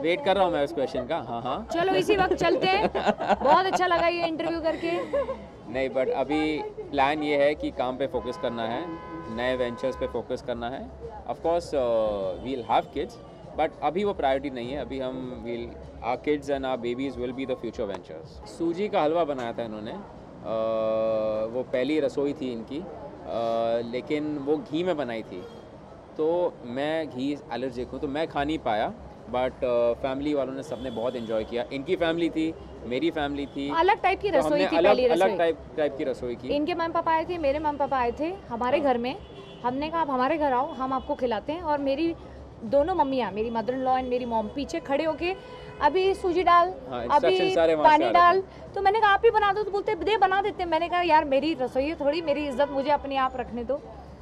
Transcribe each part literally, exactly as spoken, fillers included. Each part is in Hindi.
वेट कर रहा हूँ मैं उस क्वेश्चन का। हाँ हाँ चलो इसी वक्त चलते हैं, बहुत अच्छा लगा ये इंटरव्यू करके। नहीं, बट अभी प्लान ये है कि काम पे फोकस करना है, नए वेंचर्स पे फोकस करना है। Of course we'll have kids, but अभी वो प्रायोरिटी नहीं है। अभी हम will our kids and our babies will be the future ventures. सूजी का हलवा बनाया था इन्होंने, uh, वो पहली रसोई थी इनकी, uh, लेकिन वो घी में बनाई थी। तो मैं घी एलर्जिक हूँ तो मैं खा नहीं पाया, बट फैमिली uh, वालों ने सबने बहुत एंजॉय किया। इनकी फैमिली थी, मेरी फैमिली थी, अलग टाइप की तो रसोई हमने थी, अलग पहली अलग रसोई। टाइप टाइप की रसोई की। इनके मम्मी पापा आए थे, मेरे मम्मी पापा आए थे हमारे घर में। हमने कहा आप हमारे घर आओ, हम आपको खिलाते हैं। और मेरी दोनों मम्मियाँ, मेरी मदर इन लॉ एंड मेरी मॉम पीछे खड़े होके अभी सूजी डाल, हाँ, अभी instructions सारे वहाँ से पानी आ रहे डाल। थे। तो मैंने कहा आप ही बना दो, तो बोलते दे बना देते हैं। मैंने कहा यार मेरी रसोई है, थोड़ी मेरी इज्जत मुझे अपने आप रखने दो।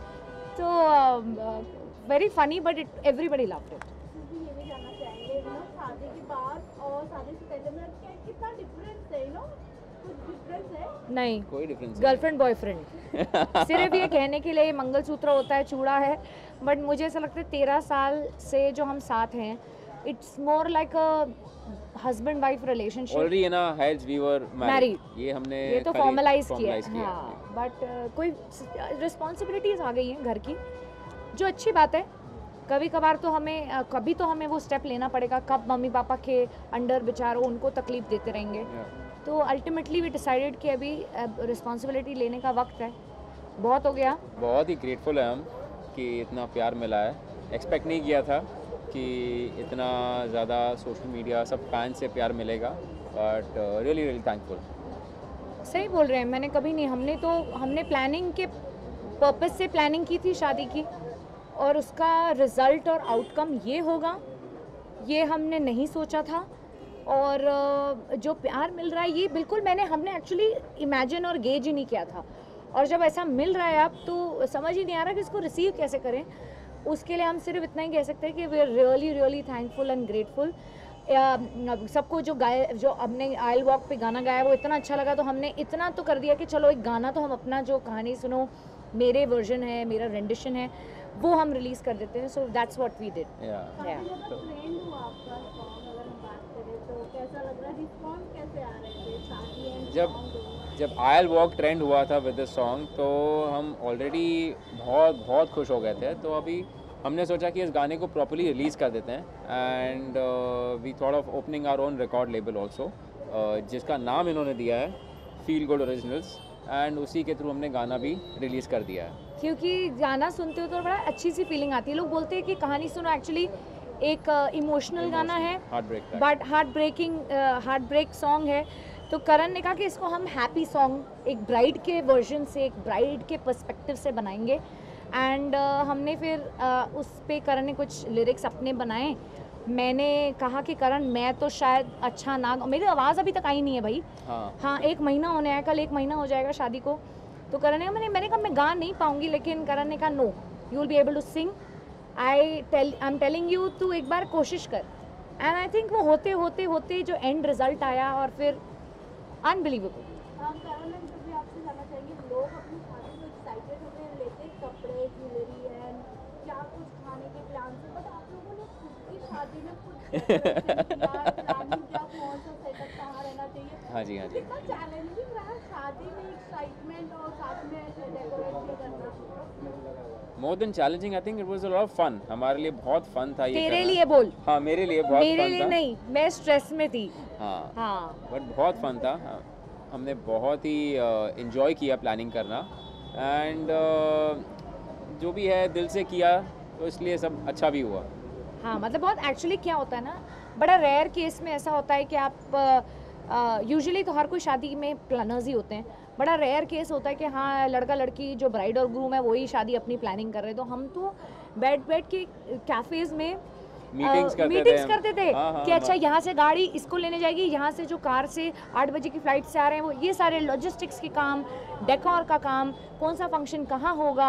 तो very funny but it everybody loved it. ये भी जानना चाहेंगे यू नो शादी के बाद और शादी से पहले में क्या कितना डिफरेंस है, यू नो कुछ डिफरेंस है? नहीं, कोई डिफरेंस गर्लफ्रेंड बॉयफ्रेंड सिर्फ ये कहने के लिए मंगलसूत्र होता है, चूड़ा है, बट मुझे ऐसा लगता है तेरह साल से जो हम साथ हैं, it's more like a husband wife relationship. Already in our heads we were married, ये हमने ये तो खाली फॉर्मलाइज किया formalize है, हाँ, बट कोई रिस्पॉन्सिबिलिटीज आ गई हैं घर की, जो अच्छी बात है। कभी कभार तो हमें अ, कभी तो हमें वो स्टेप लेना पड़ेगा, कब मम्मी पापा के अंडर बेचारों उनको तकलीफ देते रहेंगे। Yeah. तो अल्टीमेटली वी डिसाइडेड कि अभी रिस्पॉन्सिबिलिटी लेने का वक्त है, बहुत हो गया। बहुत ही ग्रेटफुल है हम कि इतना प्यार मिला है। एक्सपेक्ट नहीं किया था कि इतना ज़्यादा सोशल मीडिया सब फैन से प्यार मिलेगा, बट रियली रियली थैंकफुल। सही बोल रहे हैं, मैंने कभी नहीं, हमने तो हमने प्लानिंग के पर्पस से प्लानिंग की थी शादी की, और उसका रिज़ल्ट और आउटकम ये होगा ये हमने नहीं सोचा था। और अ, जो प्यार मिल रहा है ये बिल्कुल मैंने हमने एक्चुअली इमेजिन और गेज ही नहीं किया था। और जब ऐसा मिल रहा है अब तो समझ ही नहीं आ रहा कि इसको रिसीव कैसे करें। उसके लिए हम सिर्फ इतना ही कह सकते हैं कि we are really really thankful and grateful. सबको जो गाए जो हमने आयल वॉक पे गाना गाया वो इतना अच्छा लगा, तो हमने इतना तो कर दिया कि चलो एक गाना तो हम अपना जो कहानी सुनो मेरे वर्जन है, मेरा रेंडिशन है, वो हम रिलीज कर देते हैं। So that's what we did. काफी ज्यादा ट्रेंड हुआ आपका सॉन्ग, अगर हम बात करें तो कैसा लग रहा है, रिस्पॉन्स कैसे आ रहे थे शादी एंड जब जब आयल वॉक ट्रेंड हुआ था विद दिस सॉन्ग, तो हम ऑलरेडी बहुत बहुत खुश हो गए थे। तो अभी हमने सोचा कि इस गाने को प्रॉपर्ली रिलीज़ कर देते हैं, and we thought of opening our own record label also, जिसका नाम इन्होंने दिया है फील गुड ओरिजिनल्स, एंड उसी के थ्रू हमने गाना भी रिलीज़ कर दिया है। क्योंकि गाना सुनते हो तो बड़ा अच्छी सी फीलिंग आती है। लोग बोलते हैं कि कहानी सुनो, एक्चुअली एक इमोशनल गाना है, heartbreak but heartbreaking heartbreak song है। तो करण ने कहा कि इसको हम हैप्पी सॉन्ग, एक ब्राइड के वर्जन से, एक ब्राइड के पर्सपेक्टिव से बनाएंगे। एंड uh, हमने फिर uh, उस पे करण ने कुछ लिरिक्स अपने बनाए। मैंने कहा कि करण मैं तो शायद अच्छा ना, मेरी आवाज़ अभी तक आई नहीं है भाई। हाँ हाँ, एक महीना होने आया, कल एक महीना हो जाएगा शादी को। तो करण ने मैंने मैंने कहा मैं गा नहीं पाऊंगी, लेकिन करण ने कहा no, you will be able to sing, I tell I am telling you, तू एक बार कोशिश कर। एंड आई थिंक वो होते होते होते जो एंड रिजल्ट आया, और फिर अनबिलीवेबल। कारण भी आपसे जानना चाहेंगे, लोग अपनी शादी को एक्साइटेड होते हैं, लेते कपड़े, ज्वेलरी एंड क्या कुछ खाने के प्लान से, बट आप लोगों ने खुद की शादी में खुद प्लानिंग क्या, कौन सा सेटअप कहाँ रहना चाहिए। हाँ जी हाँ जी। कितना चैलेंजिंग रहा शादी में एक्साइटमेंट और साथ में डेकोरेट भी करना? More than challenging, I think it was a lot of fun. हमारे लिए बहुत फन था ये तेरे करना। लिए बोल, हाँ मेरे लिए बहुत मेरे फन लिए था। नहीं, मैं स्ट्रेस में थी। हाँ हाँ, बट बहुत फन था। हाँ, हमने बहुत ही इन्जॉय किया प्लानिंग करना, एंड uh, जो भी है दिल से किया, तो इसलिए सब अच्छा भी हुआ। हाँ, मतलब बहुत एक्चुअली क्या होता है ना, बड़ा रेयर केस में ऐसा होता है कि आप यूजुअली uh, तो हर कोई शादी में प्लानर्स ही होते हैं। बड़ा रेयर केस होता है कि हाँ लड़का लड़की जो ब्राइड और ग्रूम है वही शादी अपनी प्लानिंग कर रहे हैं। तो हम तो बैठ बैठ के कैफेज में मीटिंग्स करते मीटिंग्स थे, करते थे हाँ, हाँ, कि अच्छा हाँ। यहाँ से गाड़ी इसको लेने जाएगी, यहाँ से जो कार से आठ बजे की फ्लाइट से आ रहे हैं वो, ये सारे लॉजिस्टिक्स के काम, डेकोर का काम, कौन सा फंक्शन कहाँ होगा,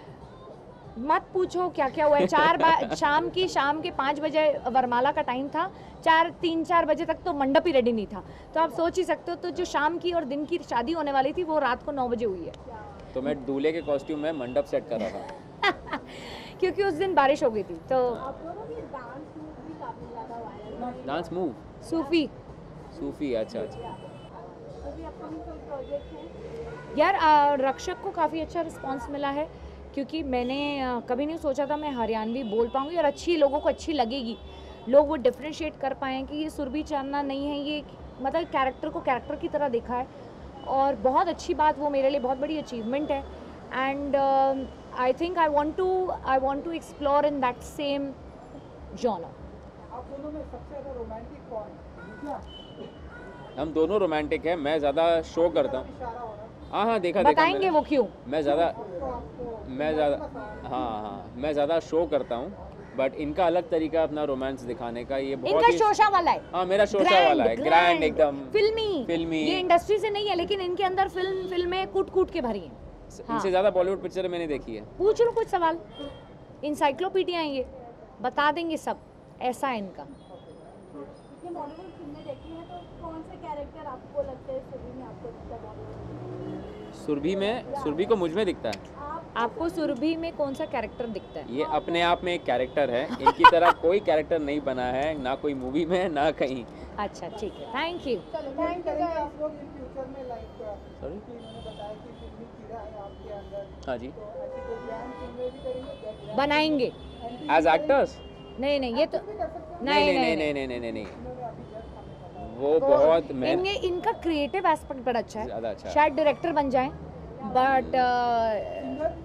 मत पूछो क्या क्या हुआ है। चार बार शाम की शाम के पाँच बजे वरमाला का टाइम था, चार तीन चार बजे तक तो मंडप ही रेडी नहीं था। तो आप सोच ही सकते हो, तो जो शाम की और दिन की शादी होने वाली थी वो रात को नौ बजे हुई है। तो मैं दूल्हे के कॉस्ट्यूम में मंडप सेट कर रहा था। क्योंकि उस दिन बारिश हो गई थी। तो आप लोगों के डांस मूव भी काफी काफी ज्यादा viral dance move Sufi. Sufi, अच्छा अच्छा। तो भी अपकमिंग कोई प्रोजेक्ट है? यार आ, रक्षक को काफ़ी अच्छा रिस्पांस मिला है, क्योंकि मैंने आ, कभी नहीं सोचा था मैं हरियाणवी बोल पाऊँगी और अच्छी लोगों को अच्छी लगेगी, लोग वो डिफ्रेंशिएट कर पाएँ कि ये सुरभि चांदना नहीं है, ये मतलब कैरेक्टर को कैरेक्टर की तरह देखा है, और बहुत अच्छी बात, वो मेरे लिए बहुत बड़ी अचीवमेंट है। And I think I want to I want to explore in that same genre. आप दोनों में सबसे ज्यादा रोमांटिक कौन है? हम दोनों रोमांटिक हैं, मैं ज़्यादा शो करता हूँ। इशारा हो रहा हाँ हाँ देखा देखा बताएंगे मैंने। वो क्यों? मैं ज़्यादा तो आपको मैं ज़्यादा हाँ हाँ मैं ज़्यादा शो करता हूँ, बट इनका अलग तरीका अपना रोमांस दिखाने का, ये बहुत इनका ही शोशा वाला है, हाँ मेरा शोशा वाला है, ग्रैंड एकदम फिल्मी फिल्मी। ये इंडस्ट्री से नहीं है, लेकिन इनके अंदर फिल्म फिल्में कूट कूट के भरी हैं। हाँ। इनसे ज़्यादा बॉलीवुड पिक्चर मैंने देखी है। पूछ लो कुछ सवाल, इंसाइक्लोपीडिया है ये, बता देंगे सब, ऐसा है इनका। इतनी बॉलीवुड फिल्में देखी हैं, तो कौन से कैरेक्टर आपको लगता है सुरभि में आपको दिखता है बॉलीवुड? सुरभि में, सुरभि को मुझ में दिखता है। आप आपको सुरभि में कौन सा कैरेक्टर दिखता है? ये अपने आप में एक कैरेक्टर है, इनकी तरह कोई कैरेक्टर नहीं बना है, ना कोई मूवी में ना कहीं। अच्छा ठीक है, थैंक यू। चलो क्या थैंक यू करेंगे आप लोग इन फ्यूचर में? Like Sorry? कि उन्होंने बताया कि फिल्मी कीड़ा है आपके अंदर, हाँ जी, तो ऐसी कोई ग्रैंड फिल्में भी करेंगे? बनाएंगे। एज एक्टर्स नहीं नहीं ये तो नहीं नहीं नहीं नहीं नहीं नहीं नहीं नहीं नहीं उन्होंने अभी जस्ट हमें बताया। वो बहुत मैं इनके इनका क्रिएटिव एस्पेक्ट बड़ा अच्छा है, ज़्यादा अच्छा है। शायद डायरेक्टर बन जाए, बट सिंगर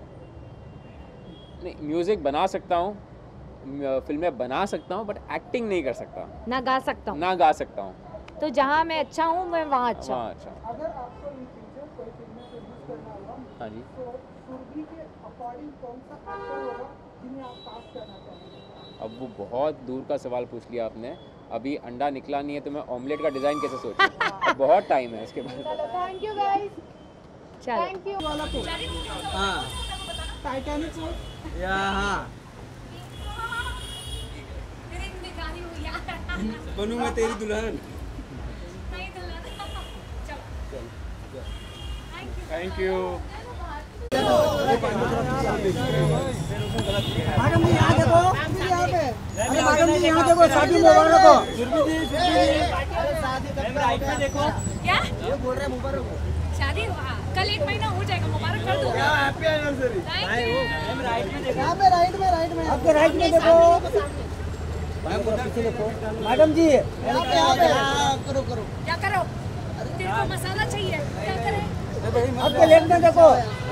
नहीं, म्यूजिक बना सकता हूँ, फिल्में बना सकता हूँ, बट एक्टिंग नहीं कर सकता, ना गा सकता हूँ, ना गा सकता हूँ। तो जहाँ मैं अच्छा हूँ मैं वहाँ अच्छा हूँ। हाँ अच्छा, अगर आपको इन फ्यूचर कोई फिल्में प्रोड्यूस करना होगा, हाँ जी। तो सुरभि के अकॉर्डिंग कौन सा एक्टर होगा जिन्हें आप कास्ट करना चाहेंगे? अब वो बहुत दूर का सवाल पूछ लिया आपने, अभी अंडा निकला नहीं है तो मैं ऑमलेट का डिज़ाइन कैसे सोचूं? अब बहुत टाइम है उसके बाद। चलो थैंक यू गाइस, चलो थैंक यू। वाला को हाँ टाइटैनिक को या हाँ बनू मैं तेरी दुल्हन। Thank you. मैडम जी यहाँ देखो, यहाँ पे अरे मैडम जी यहाँ देखो, शादी मुबारक हो। क्या शादी हाँ, कल एक महीना हो जाएगा, मुबारक कर दो। Happy anniversary. Thank you. यहाँ पे राइट में, राइट में आपके राइट में देखो मैडम जी, यहाँ पे यहाँ पे करो करो क्या करो? तेरे को मसाला चाहिए, क्या करें? आपके लेफ्ट में देखो।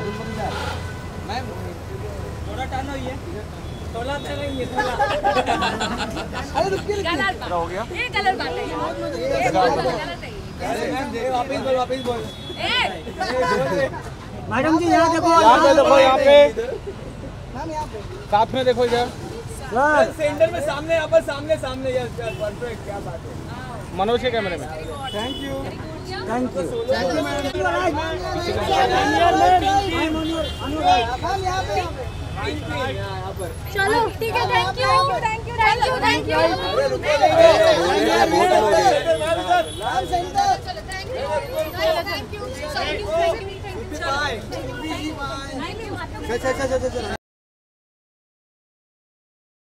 थोड़ा टर्न हुई है, थोड़ा टर्न हुई है, थोड़ा। अरे रुकिए गलत बात हो गया, ये गलत बात है, ये गलत है ये। वापिस बोल, वापिस बोल। ए, मैडम जी यहाँ देखो, यहाँ पे देखो, यहाँ पे मैम यहाँ पे साथ में देखो इधर। सेंटर में सामने, यहाँ पर सामने सामने। यस यस परफेक्ट, क्या बात है। मनोज के कैमरे में। Thank you thank you thank you ma'am. यहाँ पर चलो ठीक है, thank you thank you thank you thank you. चलो thank you thank you thank you. Bye. Thank you. अच्छा अच्छा अच्छा अच्छा